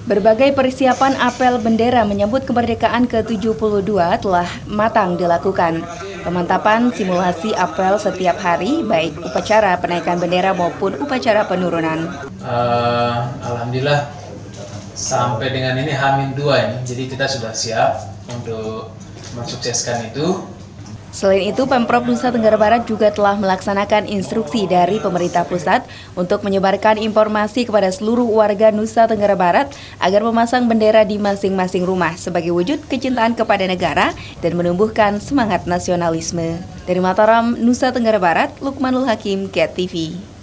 Berbagai persiapan apel bendera menyambut kemerdekaan ke-72 telah matang dilakukan. Pemantapan simulasi apel setiap hari, baik upacara penaikan bendera maupun upacara penurunan. Alhamdulillah sampai dengan ini H-2 ini, jadi kita sudah siap untuk mensukseskan itu. Selain itu, Pemprov Nusa Tenggara Barat juga telah melaksanakan instruksi dari pemerintah pusat untuk menyebarkan informasi kepada seluruh warga Nusa Tenggara Barat agar memasang bendera di masing-masing rumah sebagai wujud kecintaan kepada negara dan menumbuhkan semangat nasionalisme. Dari Mataram, Nusa Tenggara Barat, Lukmanul Hakim, KET TV.